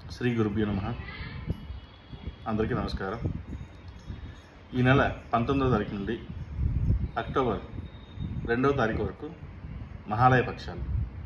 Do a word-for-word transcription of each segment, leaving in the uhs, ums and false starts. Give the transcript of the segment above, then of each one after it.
శ్రీ గురుభ్యో నమః. అందరికీ నమస్కారం. ఈ నెల పంతొమ్మిదవ తారీఖు నుండి అక్టోబర్ రెండవ తారీఖు వరకు మహాలయ పక్షాలు.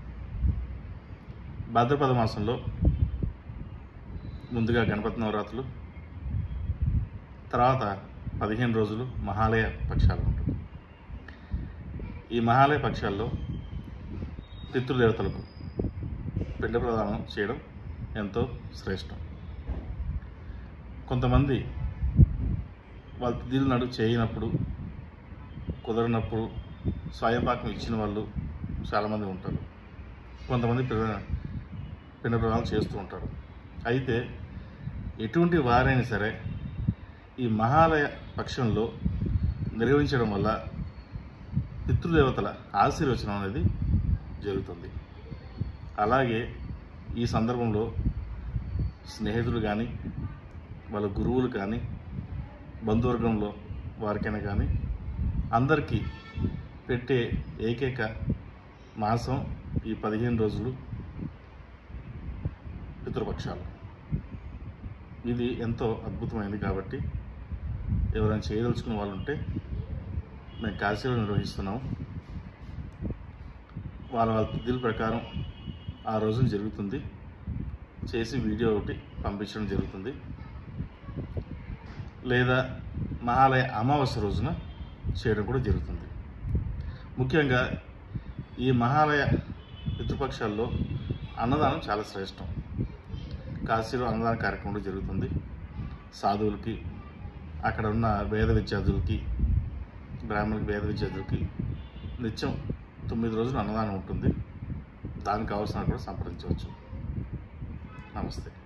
భాద్రపద మాసంలో ముందుగా గణపతి నవరాత్రులు, తర్వాత పదిహేను రోజులు మహాలయ పక్షాలు ఉంటుంది. ఈ మహాలయ పక్షాల్లో పితృదేవతలకు పిండ ప్రదానం చేయడం ఎంతో శ్రేష్టం. కొంతమంది వాళ్ళ తిథులు నడు చేయనప్పుడు, కుదరనప్పుడు స్వయంపాకం ఇచ్చిన వాళ్ళు చాలామంది ఉంటారు. కొంతమంది పిండ ప్రదానం చేస్తూ ఉంటారు. అయితే ఎటువంటి వారైనా సరే ఈ మహాలయ పక్షంలో నిర్వహించడం వల్ల పితృదేవతల ఆశీర్వచనం అనేది జరుగుతుంది. అలాగే ఈ సందర్భంలో స్నేహితులు కానీ, వాళ్ళ గురువులు కానీ, బంధువర్గంలో వారికైనా కానీ అందరికీ పెట్టే ఏకైక మాసం ఈ పదిహేను రోజులు పితృపక్షాలు. ఇది ఎంతో అద్భుతమైనది. కాబట్టి ఎవరైనా చేయదలుచుకున్న వాళ్ళు ఉంటే మేము కాశీలో నిర్వహిస్తున్నాము. వాళ్ళ వాళ్ళ తిథుల ప్రకారం ఆ రోజున జరుగుతుంది. చేసి వీడియో ఒకటి పంపించడం జరుగుతుంది. లేదా మహాలయ అమావాస్య రోజున చేయడం కూడా జరుగుతుంది. ముఖ్యంగా ఈ మహాలయ పితృపక్షాల్లో అన్నదానం చాలా శ్రేష్టం. కాశీలో అన్నదాన కార్యక్రమం కూడా జరుగుతుంది. సాధువులకి, అక్కడ ఉన్న వేద విద్యార్థులకి, బ్రాహ్మణులకి, వేద విద్యార్థులకి నిత్యం తొమ్మిది రోజులు అన్నదానం ఉంటుంది. దానికి కావాల్సిన కూడా సంప్రదించవచ్చు. నమస్తే.